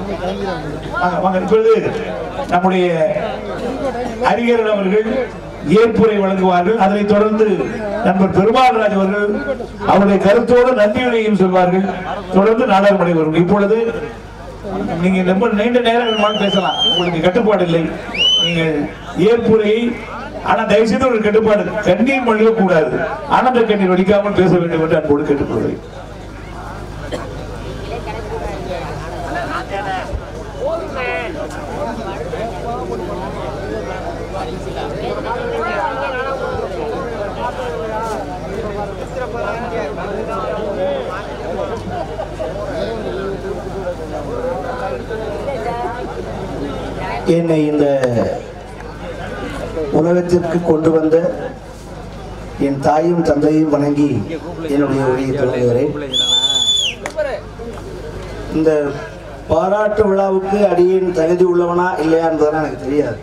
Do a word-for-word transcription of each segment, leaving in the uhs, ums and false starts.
இப்பொழுது நம்முடைய அறிஞர் அவர்கள் ஏற்புரை வழங்குவார்கள். அதனைத் தொடர்ந்து நண்பர் பெருமாள்ராஜ் அவர்கள் அவருடைய கருத்தோடு நன்றியுரையும் சொல்வார்கள். தொடர்ந்து நாடகம் நடைபெறும். இப்பொழுது நீங்க ரொம்ப நீண்ட நேரம் பேசலாம், உங்களுக்கு கட்டுப்பாடு இல்லை. நீங்கள் ஏற்புரையை, ஆனா தயவு செய்து ஒரு கட்டுப்பாடு, கண்ணீர் மொழிய கூடாது, ஆனந்த கண்ணீர் வடிக்காமல் பேச வேண்டும் என்று அன்போடு கேட்டுக்கொள்கிறேன். என்னை இந்த உலகத்திற்கு கொண்டு வந்த என் தாயும் தந்தையும் வணங்கி என்னுடைய உரையை தொடங்குகிறேன். இந்த பாராட்டு விழாவுக்கு அடியேன் தகுதி உள்ளவனா இல்லையா என்பதெல்லாம் எனக்கு தெரியாது.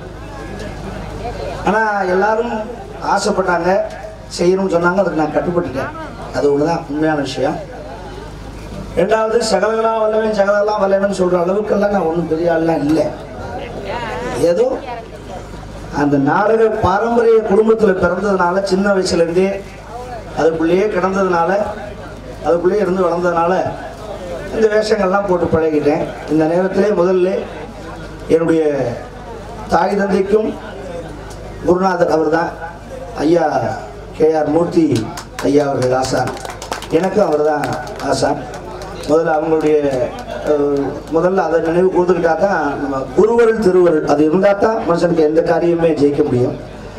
ஆனால் எல்லாரும் ஆசைப்பட்டாங்க, செய்யணும்னு சொன்னாங்க, அதுக்கு நான் கட்டுப்பட்டுட்டேன். அது ஒண்ணுதான் உண்மையான விஷயம். ரெண்டாவது, சகலகலாம் வல்லவன் சகலெல்லாம் வல்லவன் சொல்ற அளவுக்கெல்லாம் நான் ஒன்றும் பெரிய ஆள்லாம் இல்லை. ஏதோ அந்த நாடக பாரம்பரிய குடும்பத்தில் பிறந்ததுனால, சின்ன வயசுலேருந்தே அதுக்குள்ளேயே கிடந்ததுனால, அதுக்குள்ளேயே இருந்து வளர்ந்ததுனால இந்த வேஷங்கள்லாம் போட்டு பழகிட்டேன். இந்த நேரத்திலே முதல்ல என்னுடைய தாய் தந்தைக்கும் குருநாதர் அவர் தான் ஐயா கே ஆர் மூர்த்தி ஐயா அவர்கள் ஆசான். எனக்கும் அவர் தான் ஆசான். முதல்ல அவங்களுடைய முதல்ல அதை நினைவு கூர்ந்துக்கிட்டா தான் நம்ம குருவருள் திருவருள் அது இருந்தால் தான் மனுஷனுக்கு எந்த காரியமே ஜெயிக்க முடியும்.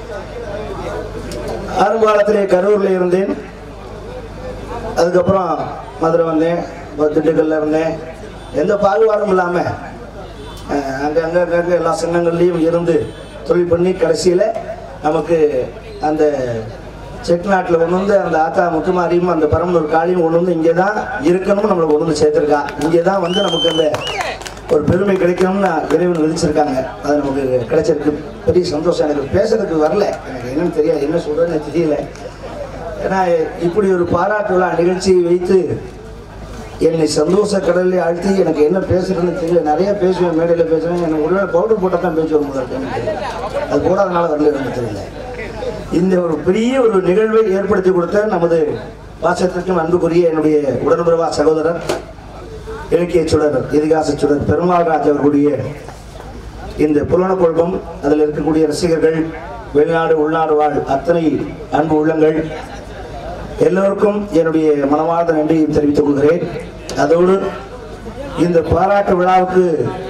ஆரம்ப காலத்திலே கரூரில் இருந்தேன். அதுக்கப்புறம் மதுரை வந்தேன், திண்டுக்கல்ல இருந்தேன். எந்த பாகுபாடும் இல்லாமல் அங்கே அங்கே அங்கே எல்லா சங்கங்கள்லேயும் இருந்து தொழில் பண்ணி கடைசியில் நமக்கு அந்த செக் நாட்டில் கொண்டு வந்து அந்த ஆத்தா முத்துமாரியும் அந்த பரம்பூர் காளியும் கொண்டு வந்து இங்கே தான் இருக்கணும்னு நம்மளை கொண்டு வந்து சேர்த்துருக்கா. இங்கே தான் வந்து நமக்கு அந்த ஒரு பெருமை கிடைக்கணும்னு இறைவன் விதிச்சிருக்காங்க. அது நமக்கு கிடைச்சிருக்கு. பெரிய சந்தோஷம். எனக்கு பேசுறதுக்கு வரல, எனக்கு என்னன்னு தெரியாது, என்ன சொல்கிறேன்னு தெரியல. ஏன்னா இப்படி ஒரு பாராட்டு விழா நிகழ்ச்சியை வைத்து என்னை சந்தோஷ கடலில் ஆழ்த்தி எனக்கு என்ன பேசுறதுன்னு தெரியல. நிறைய பேசுவேன், மேடையில் பேசுவேன். எனக்கு ஒருவேளை பவுடர் போட்டால் தான் பேசுவேன் முதல்ல. அது போடாதனால வரல, எனக்கு தெரியல. இந்த ஒரு பெரிய ஒரு நிகழ்வை ஏற்படுத்தி கொடுத்த நமது பாசத்திற்கும் அன்புக்குரிய என்னுடைய உடன்பிறவா சகோதரர், இலக்கிய சுடர், இதிகாச சுடர் பெருமாள்ராஜ் அவர்களுடைய இந்த புலன குழப்பம், அதில் இருக்கக்கூடிய ரசிகர்கள், வெளிநாடு உள்நாடு வாழ் அத்தனை அன்பு உள்ளங்கள் எல்லோருக்கும் என்னுடைய மனமார்ந்த நன்றியை தெரிவித்துக் கொள்கிறேன். அதோடு இந்த பாராட்டு விழாவுக்கு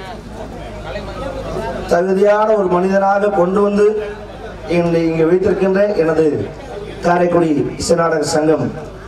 தகுதியான ஒரு மனிதனாக கொண்டு வந்து இங்கே வைத்திருக்கின்ற எனது காரைக்குடி இசை நாடக சங்கம்,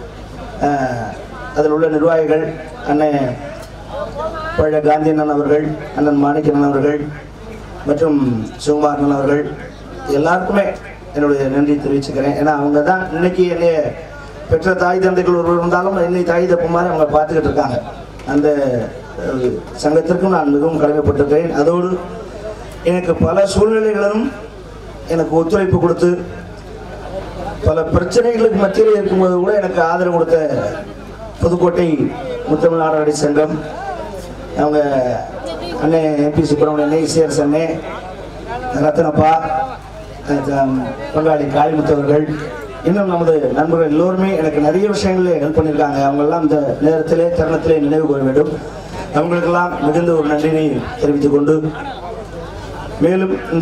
அதில் உள்ள நிர்வாகிகள், அண்ணன் பழைய காந்தியண்ணன் அவர்கள், அண்ணன் மாணிக்கண்ணன் அவர்கள் மற்றும் சிவகுமாரன் அவர்கள், எல்லாருக்குமே என்னுடைய நன்றி தெரிவிச்சுக்கிறேன். ஏன்னா அவங்க தான் இன்னைக்கு என்னைய பெற்ற தாய் தந்தைகள் ஒருவர் இருந்தாலும் என்னை தாய் தப்பு மாதிரி அவங்க பார்த்துக்கிட்டு இருக்காங்க. அந்த சங்கத்திற்கும் நான் மிகவும் கடமைப்பட்டிருக்கிறேன். அதோடு எனக்கு பல சூழ்நிலைகளும் எனக்கு ஒத்துழைப்பு கொடுத்து பல பிரச்சனைகளுக்கு மத்தியில் இருக்கும்போது கூட எனக்கு ஆதரவு கொடுத்த புதுக்கோட்டை முத்தமிழ் நாடக சங்கம், அவங்க அண்ணன் எம்பி சுப்பிரமணியன், இசையரசு அண்ணே, ரத்தனப்பா, பங்காளி காளிமுத்தவர்கள், இன்னும் நமது நண்பர்கள் எல்லோருமே எனக்கு நிறைய விஷயங்களே ஹெல்ப் பண்ணியிருக்காங்க. அவங்கெல்லாம் இந்த நேரத்திலே தருணத்திலே நினைவு கூற வேண்டும். அவங்களுக்கெல்லாம் மிகுந்த ஒரு நன்றியை தெரிவித்துக் கொண்டு, மேலும் இந்த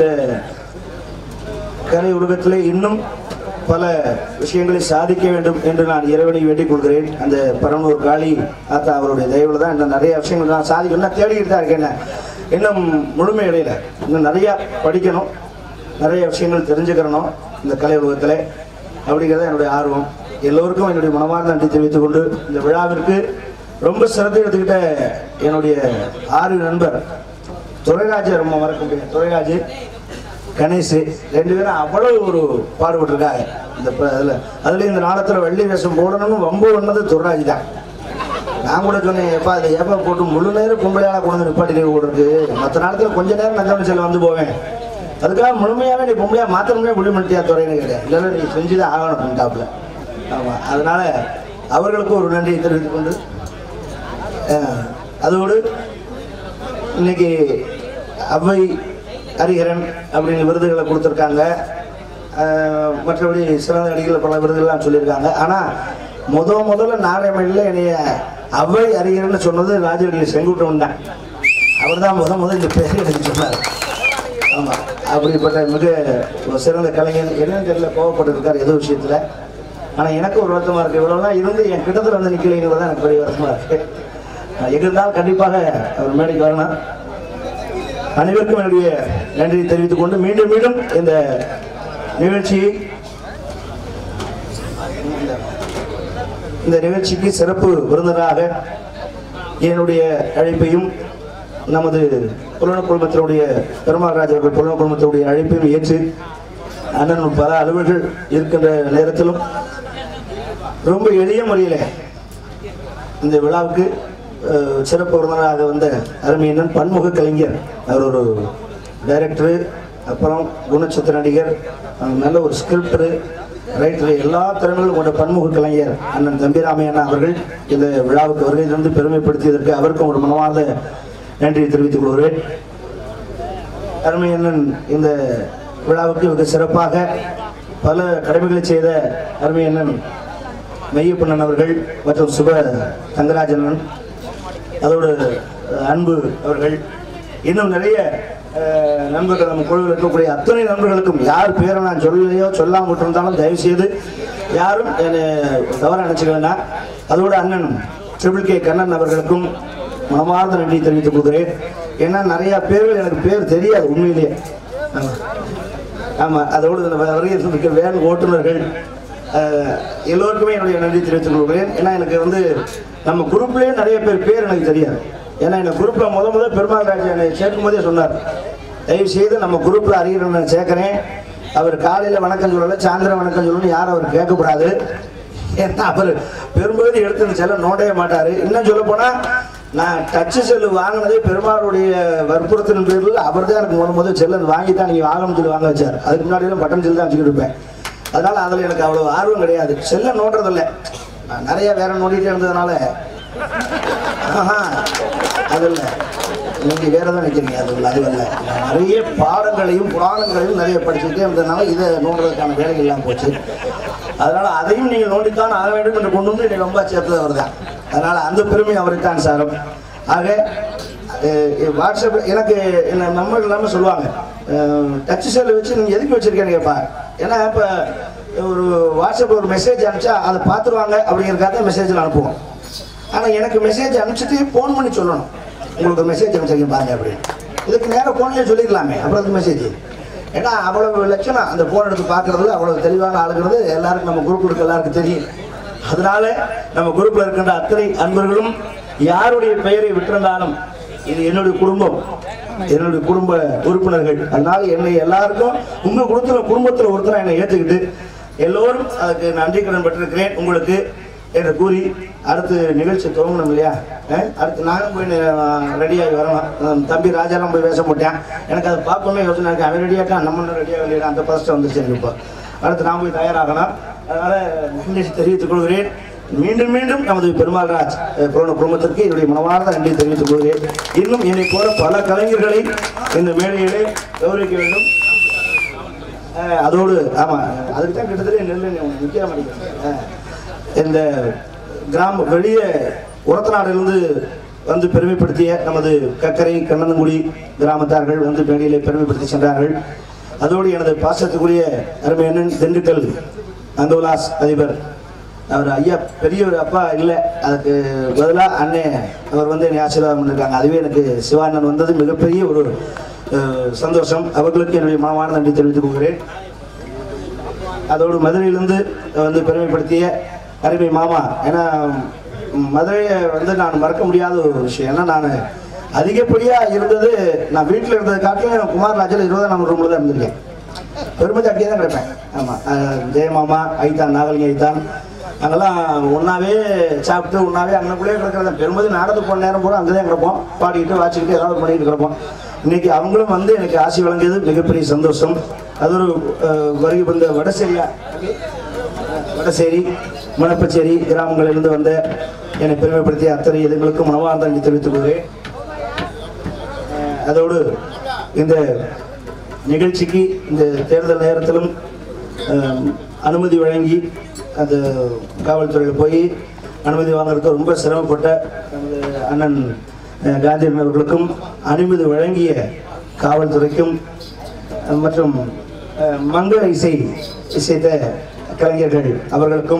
கலை உலகத்திலே இன்னும் பல விஷயங்களை சாதிக்க வேண்டும் என்று நான் இறைவனை வேண்டிக் கொள்கிறேன். அந்த பரமூர் காளி ஆத்தா அவருடைய தயவுல தான் இன்னும் நிறைய விஷயங்கள் நான் சாதிக்கணும். நான் தேடிக்கிட்டு தான் இருக்கேன். இன்னும் முழுமையடையில இன்னும் நிறையா படிக்கணும், நிறைய விஷயங்கள் தெரிஞ்சுக்கிறணும் இந்த கலை உலகத்தில். அப்படிங்கிறத என்னுடைய ஆர்வம். எல்லோருக்கும் என்னுடைய மனமார்ந்த நன்றி தெரிவித்துக் கொண்டு, இந்த விழாவிற்கு ரொம்ப சிறப்பு எடுத்துக்கிட்ட என்னுடைய ஆறு நண்பர் துரைராஜ், ரொம்ப மறக்க முடியும், துரைராஜ், கணேஷ், ரெண்டு பேரும் அவ்வளவு ஒரு பாடுபட்டிருக்காங்க இந்த அதில். அதுலேயும் இந்த நாடகத்தில் வெள்ளி வேஷம் போடணும்னு ரொம்ப ஒன்றது துரைராஜ் தான். நான் கூட சொன்னேன், எப்பா அதை ஏப்பா போட்டு முழு நேரம் பொம்பளையால் கொண்டு வந்து நிப்பாட்டி போடுறது, மற்ற நாளத்தில் கொஞ்ச நேரம் நஞ்சம் செல்ல வந்து போவேன், அதுக்காக முழுமையாகவே நீ பொம்பளையாக மாத்திரமே முடிவு பண்ணிட்டியா துறைன்னு கிடையாது, இல்லைன்னா நீ செஞ்சுதான் ஆகணும் டாப்பில். ஆமாம், அதனால் அவர்களுக்கும் ஒரு நன்றியை தெரிவித்துக் கொண்டு, அதோடு இன்னைக்கு அவ்வை ஹரிஹரன் அப்படின்னு விருதுகளை கொடுத்துருக்காங்க. மற்றபடி சிறந்த நடிகர்கள் பல விருதுகள்லாம் சொல்லியிருக்காங்க. ஆனால் முத முதல்ல நாராயணியில் என்னைய அவ்வை ஹரிஹரன் சொன்னது ராஜவடி செங்குட்டுவன் தான். அவர் தான் முத முதல் இந்த பேரை எனக்கு சொன்னார். ஆமாம், அப்படிப்பட்ட மிக சிறந்த கலைஞர். என்னன்னு தெரியல, கோவப்பட்டிருக்கார் ஏதோ விஷயத்தில். ஆனால் எனக்கு ஒரு வருத்தமாக இருக்குது. இவ்வளோலாம் இருந்து என் கிட்டத்தில் வந்து நிற்கலைங்கிறது தான் எனக்கு பெரிய வருத்தமாக இருக்குது. எங்கிருந்தாலும் கண்டிப்பாக அவர் மேடைக்கு வரணும். அனைவருக்கும் என்னுடைய நன்றியை தெரிவித்துக் கொண்டு மீண்டும் மீண்டும் இந்த நிகழ்ச்சியை இந்த நிகழ்ச்சிக்கு சிறப்பு விருந்தினராக என்னுடைய அழைப்பையும் நமது புலன குழுமத்தினுடைய பெருமாள் ராஜ் அவர்கள் புலன குழுமத்தினுடைய அழைப்பையும் ஏற்று அண்ணன் பல அலுவலர்கள் இருக்கின்ற நேரத்திலும் ரொம்ப எளிய முறையில் இந்த விழாவுக்கு சிறப்பு விருந்தினராக வந்த அருமையினன் பன்முக கலைஞர். அவர் ஒரு டைரக்டரு, அப்புறம் குணச்சித்திர நடிகர், நல்ல ஒரு ஸ்கிரிப்டரு, ரைட்டரு, எல்லா திறமைகளும் கொண்ட பன்முக கலைஞர் அண்ணன் தம்பிராமையண்ணா அவர்கள் இந்த விழாவுக்கு வருகையிலிருந்து பெருமைப்படுத்தியதற்கு அவருக்கும் ஒரு மனமார்ந்த நன்றியை தெரிவித்துக் கொள்கிறேன். அருமையண்ணன் இந்த விழாவுக்கு மிக சிறப்பாக பல கடமைகளை செய்த அருமையண்ணன் மெய்யப்பண்ணன் அவர்கள் மற்றும் சுப தங்கராஜனன், அதோடு அன்பு அவர்கள், இன்னும் நிறைய நண்பர்கள் நம்ம குழுவில் இருக்கக்கூடிய அத்தனை நண்பர்களுக்கும் யார் பேரை நான் சொல்லலையோ சொல்லாமல் விட்டிருந்தாலும் தயவு செய்து யாரும் என்னை தவற நினைச்சுக்கலன்னா, அதோட அண்ணன் ட்ரிபிள் கே கண்ணன் அவர்களுக்கும் மனமார்ந்த நன்றி தெரிவித்துக் கொள்கிறேன். ஏன்னா நிறைய பேர்கள் எனக்கு பேர் தெரியாது உண்மையிலேயே. ஆமாம், அதோடு வருகை இருக்க வேன் ஓட்டுநர்கள் எல்லோருக்குமே என்னுடைய நன்றி தெரிவித்துக் கொள்கிறேன். ஏன்னா எனக்கு வந்து நம்ம குரூப்லேயே நிறைய பேர் பேர் எனக்கு தெரியாது. ஏன்னா இந்த குரூப்பில் முத முதல் பெருமாள் ராஜ் என்னை சேர்க்கும் போதே சொன்னார், தயவு செய்து நம்ம குரூப்பில் அறிஞர் நான் சேர்க்கிறேன், அவர் காலையில் வணக்கம் சொல்லலை சாயந்தரம் வணக்கம் சொல்லணும்னு யாரும் அவர் கேட்கக்கூடாது. ஏன்னா அவர் பெரும்பகுதி எடுத்து செல்ல நோண்டவே மாட்டார். இன்னும் சொல்ல போனால் நான் டச்சு செல்லு வாங்கினதே பெருமாளுடைய வற்புறுத்தின் பேரில் அவர் தான் எனக்கு முத முதல் செல்லு வாங்கி தான் நீங்கள் வாங்கணும்னு சொல்லி வாங்க வச்சார். அதுக்கு முன்னாடியெல்லாம் பட்டன் செல்லு தான் வச்சுக்கிட்டு இருப்பேன். அதனால் அதில் எனக்கு அவ்வளோ ஆர்வம் கிடையாது. செல்லை நோண்டுறதில்லை, நான் நிறைய வேற நோண்டிகிட்டே இருந்ததுனால ஆஹா அது இல்லை, நீங்கள் வேற தான் நினைக்கிறீங்க. அது இல்லை, அது இல்லை. நிறைய பாடங்களையும் புராணங்களையும் நிறைய படிச்சுக்கிட்டே இருந்ததுனால இதை நோண்டுறதுக்கான வேலைகள் எல்லாம் போச்சு. அதனால் அதையும் நீங்கள் நோண்டித்தான் ஆக வேண்டும் என்று கொண்டு வந்து என்னை ரொம்ப சேர்த்தது அவர் தான். அதனால் அந்த பெருமை அவருக்கான சாரம். ஆக வாட்ஸ்அப் எனக்கு என்ன நம்பர் இல்லாமல் சொல்லுவாங்க, டச் செல்லை வச்சு நீங்கள் எதுக்கு வச்சுருக்கேன்னு கேட்பா. ஏன்னா இப்போ ஒரு வாட்ஸ்அப்பில் ஒரு மெசேஜ் அனுப்பிச்சா அதை பார்த்துருவாங்க அப்படிங்கிறக்காக மெசேஜில் அனுப்புவோம். ஆனால் எனக்கு மெசேஜ் அனுப்பிச்சிட்டு ஃபோன் பண்ணி சொல்லணும், உங்களுக்கு ஒரு மெசேஜ் அனுப்பிச்சிருக்கேன் பாருங்க அப்படின்னு. இதுக்கு நேரம் ஃபோன்லேயே சொல்லிக்கலாமே, அப்புறம் அதுக்கு மெசேஜ். ஏன்னா அவ்வளவு லட்சணம் அந்த ஃபோன் எடுத்து பார்க்குறது, அவ்வளோ தெளிவான ஆளுங்கிறது எல்லாருக்கும் நம்ம குரூப்பில் இருக்க எல்லாருக்கும் தெரியும். அதனால நம்ம குரூப்பில் இருக்கின்ற அத்தனை அன்பர்களும் யாருடைய பெயரை விட்டிருந்தாலும் இது என்னுடைய குடும்பம், என்னுடைய குடும்ப உறுப்பினர்கள். அதனால என்னை எல்லாருக்கும் உங்கள் குடும்பத்துல குடும்பத்தில் ஒருத்தர் என்னை ஏற்றுக்கிட்டு எல்லோரும் அதுக்கு நன்றி கடன் பெற்றிருக்கிறேன் உங்களுக்கு என்று கூறி அடுத்து நிகழ்ச்சி துவங்கணும் இல்லையா. அடுத்து நானும் போய் ரெடியாகி வரணும். தம்பி ராஜாலாம் போய் பேச மாட்டேன், எனக்கு அதை பார்ப்போமே யோசனை இருக்கு. அவன் ரெடியாக்கா நம்ம ரெடியாக இல்லையா, அந்த ஃபர்ஸ்ட் வந்துச்சு எனக்கு. இப்போ அடுத்து நான் போய் தயாராகணும். அதனால நன்றி தெரிவித்துக் கொள்கிறேன். மீண்டும் மீண்டும் நமது பெருமாள் ராஜ் புராண குடும்பத்திற்கு என்னுடைய மனமார்ந்த நன்றி தெரிவித்துக் கொள்கிறேன். இன்னும் என்னை போல பல கலைஞர்களை இந்த மேடையிலே கௌரவிக்க வேண்டும். அதோடு ஆமாம், அதுக்கு தான் கிட்டத்தட்ட நெல் நிற்க மாட்டேங்கிறேன். இந்த கிராம வெளியே உரத்தநாடிலிருந்து வந்து பெருமைப்படுத்திய நமது கக்கரை கண்ணனங்குடி கிராமத்தார்கள் வந்து மேடையிலே பெருமைப்படுத்தி சென்றார்கள். அதோடு எனது பாசத்துக்குரிய அருமையண்ணன் திண்டுக்கல் நந்தவிலாஸ் அதிபர் அவர் ஐயா பெரியவர் அப்பா இல்லை, அதுக்கு பதிலாக அண்ணே அவர் வந்து என்னை ஆசீர்வாதம் பண்ணியிருக்காங்க. அதுவே எனக்கு சிவானன் வந்தது மிகப்பெரிய ஒரு சந்தோஷம். அவர்களுக்கு என்னுடைய மனமான நன்றி தெரிவித்துக் கொள்கிறேன். அதோடு மதுரையிலிருந்து வந்து பெருமைப்படுத்திய அருமை மாமா, ஏன்னா மதுரையை வந்து நான் மறக்க முடியாத ஒரு விஷயம். ஏன்னா நான் அதிகப்படியாக இருந்தது நான் வீட்டில் இருந்தது காட்டிலும் குமார் ராஜில் இருபதாம் நம்பர் ரூமில் தான் இருந்திருக்கேன். பெருமதி அப்படியே தான் கிடப்பேன். ஆமாம், ஜெயமாமா ஐத்தான் நாகலிங்க ஐத்தான் அங்கெல்லாம் ஒன்றாவே சாப்பிட்டு ஒன்றாவே அங்கக்குள்ளேயே கிடக்கிறத. பெருமதி நாடகத்துக்கு போன நேரம் கூட அங்கே தான் கிடப்போம், பாடிக்கிட்டு வாச்சிக்கிட்டு ஏதாவது பண்ணிக்கிட்டு கிடப்போம். இன்னைக்கு அவங்களும் வந்து எனக்கு ஆசி வழங்கியது மிகப்பெரிய சந்தோஷம். அது ஒரு வருகை வந்த வடசேரியா வடசேரி மணப்பச்சேரி கிராமங்களிலிருந்து வந்த என்னை பெருமைப்படுத்திய அத்தனை இதுங்களுக்கும் மனவார்ந்த நன்றி தெரிவித்துக் கொள்கிறேன். அதோடு இந்த நிகழ்ச்சிக்கு இந்த தேர்தல் நேரத்திலும் அனுமதி வழங்கி அந்த காவல்துறையில் போய் அனுமதி வாங்குறதுக்கு ரொம்ப சிரமப்பட்ட நமது அண்ணன் காந்தியன் அவர்களுக்கும் அனுமதி வழங்கிய காவல்துறைக்கும் மற்றும் மங்கள இசை இசைத்த கலைஞர்கள் அவர்களுக்கும்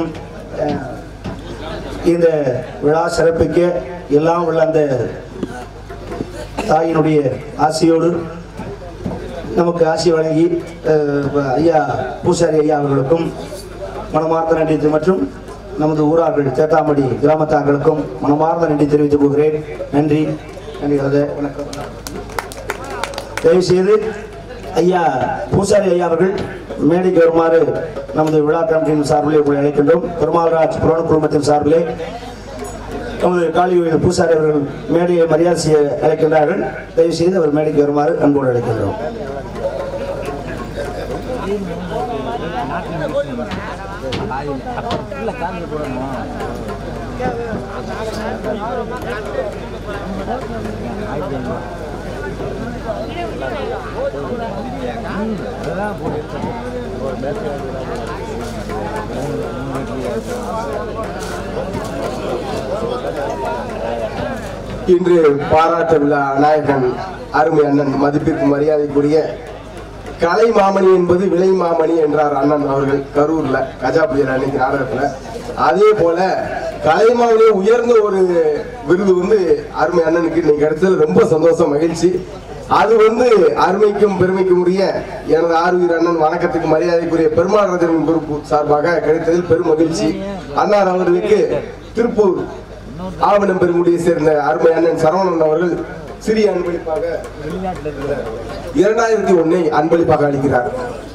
இந்த விழா சிறப்பிக்க எல்லாம் உள்ள அந்த தாயினுடைய ஆசையோடு நமக்கு ஆசி வழங்கி ஐயா பூசாரி ஐயா அவர்களுக்கும் மனமார்ந்த நன்றி மற்றும் நமது ஊரார்கள் தேட்டாமடி கிராமத்தார்களுக்கும் மனமார்ந்த நன்றி தெரிவித்துக் கொள்கிறேன். நன்றி நன்றி. வணக்கம். தயவு செய்து ஐயா பூசாரி ஐயா அவர்கள் மேடைக்கு வருமாறு நமது விழா கமிட்டியின் சார்பிலே உங்களை அழைக்கின்றோம். பெருமாள்ராஜ் புராண குழுமத்தின் சார்பிலே நமது காளிகோயில் பூசாரி அவர்கள் மேடையை மரியாதை செய்ய அழைக்கின்றார்கள். தயவு செய்து அவர் மேடைக்கு வருமாறு அன்போடு அழைக்கின்றோம். இன்று பாராட்டு விழா நாயகன் அருமை அண்ணன் மதிப்பிற்கு மரியாதைக்குரிய கலை மாமணி என்பது விலை மாமணி என்றார் அண்ணன் அவர்கள் கரூர்ல கஜா புயல் அன்னைக்கு நாடகத்துல. அதே போல கலை மாமணி உயர்ந்த ஒரு விருது வந்து அருமை அண்ணனுக்கு இன்னைக்கு கிடைச்சது ரொம்ப சந்தோஷம், மகிழ்ச்சி. அது வந்து அருமைக்கும் பெருமைக்கும் உரிய எனது ஆறுவீர் அண்ணன் வணக்கத்துக்கு மரியாதைக்குரிய பெருமாள் ராஜன் குரூப் சார்பாக கிடைத்ததில் பெரும் மகிழ்ச்சி. அண்ணார் அவர்களுக்கு திருப்பூர் ஆவணம் பெருங்குடியை சேர்ந்த அருமை அண்ணன் சரவணன் அவர்கள் சிறிய அன்பளிப்பாக இரண்டாயிரத்தி ஒன்னை அன்பளிப்பாக அளிக்கிறார்.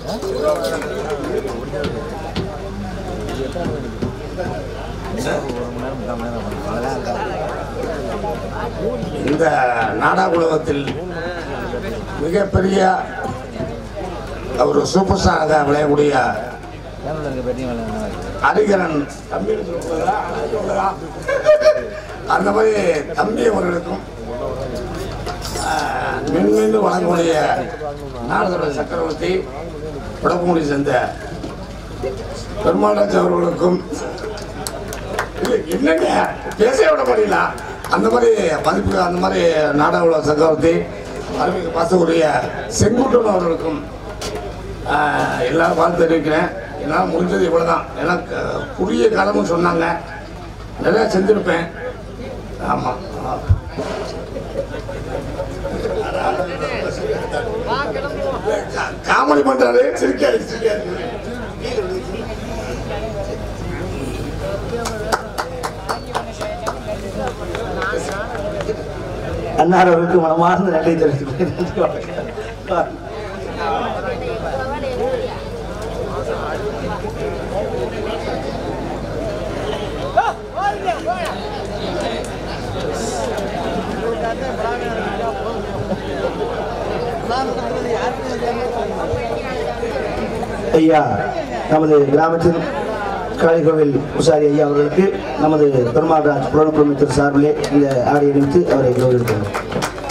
இந்த நாடக உலகத்தில் மிகப்பெரிய ஒரு சூப்பர் ஸ்டாராக விளையக்கூடிய அரிகரன் தம்பி அந்த மாதிரி தம்பி அவர்களுக்கும் மின்மின்னு வழங்கக்கூடிய நாடக சக்கரவர்த்தி உடம்புமுடி சேர்ந்த பெருமாள்ராஜ் அவர்களுக்கும் என்னங்க பேச விட முடியல அந்த மாதிரி மதிப்பு அந்த மாதிரி நாடக சக்கரவர்த்தி அருமைக்கு பாசக்கூடிய செங்குட்டன் அவர்களுக்கும் எல்லாரும் பார்த்து தெரிவிக்கிறேன். என்னால் முடிஞ்சது இவ்வளோதான். எனக்கு குறுகிய காலமும் சொன்னாங்க, நிறையா செஞ்சுருப்பேன். ஆமாம், காமெடி பண்றாரு, சிரிக்காரு சிரிக்காரு. அன்னார் அவர்களுக்கு மனமார்ந்த நன்றி தெரிவித்துக் ஐயா நமது கிராமத்தின் காளிகோவில் பூசாரி ஐயா அவர்களுக்கு நமது பெருமாள்ராஜ் புராண குழுமத்தின் சார்பிலே இந்த ஆடை அணிவித்து அவரை கௌரவிக்கிறோம்.